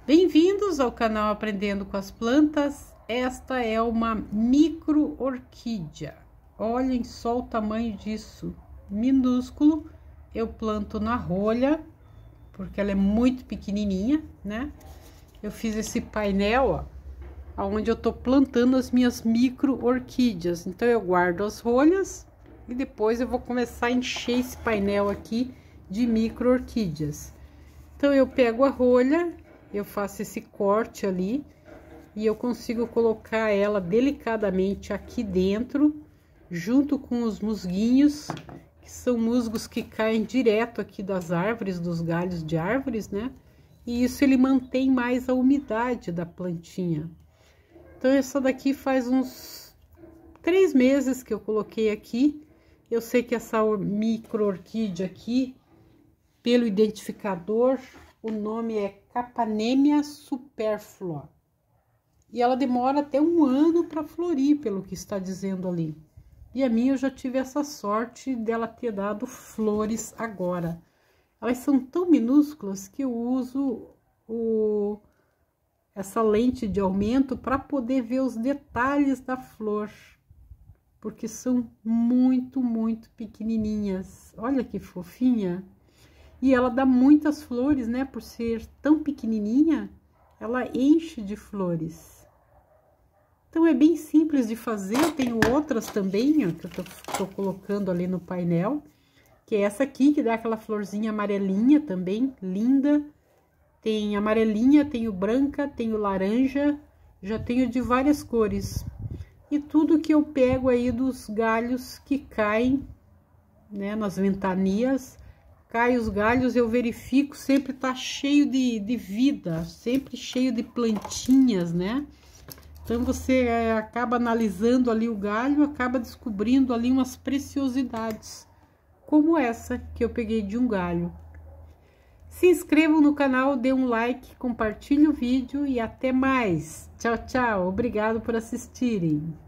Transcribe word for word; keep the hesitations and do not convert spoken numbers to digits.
Bem-vindos ao canal Aprendendo com as Plantas. Esta é uma micro orquídea. Olhem só o tamanho disso, minúsculo. Eu planto na rolha, porque ela é muito pequenininha, né? Eu fiz esse painel, ó, onde eu tô plantando as minhas micro orquídeas. Então eu guardo as rolhas e depois eu vou começar a encher esse painel aqui de micro orquídeas. Então eu pego a rolha, eu faço esse corte ali e eu consigo colocar ela delicadamente aqui dentro, junto com os musguinhos, que são musgos que caem direto aqui das árvores, dos galhos de árvores, né? E isso ele mantém mais a umidade da plantinha. Então essa daqui faz uns três meses que eu coloquei aqui. Eu sei que essa micro orquídea aqui, pelo identificador, o nome é Capanemia superflua. E ela demora até um ano para florir, pelo que está dizendo ali. E a minha eu já tive essa sorte dela ter dado flores agora. Elas são tão minúsculas que eu uso o, essa lente de aumento para poder ver os detalhes da flor. Porque são muito, muito pequenininhas. Olha que fofinha. E ela dá muitas flores, né? Por ser tão pequenininha, ela enche de flores. Então, é bem simples de fazer. Eu tenho outras também, ó, que eu tô, tô colocando ali no painel. Que é essa aqui, que dá aquela florzinha amarelinha também, linda. Tem amarelinha, tenho branca, tenho laranja. Já tenho de várias cores. E tudo que eu pego aí dos galhos que caem, né? Nas ventanias. Cai os galhos, eu verifico, sempre tá cheio de, de vida, sempre cheio de plantinhas, né? Então, você é, acaba analisando ali o galho, acaba descobrindo ali umas preciosidades, como essa que eu peguei de um galho. Se inscrevam no canal, dê um like, compartilhe o vídeo e até mais. Tchau, tchau. Obrigado por assistirem.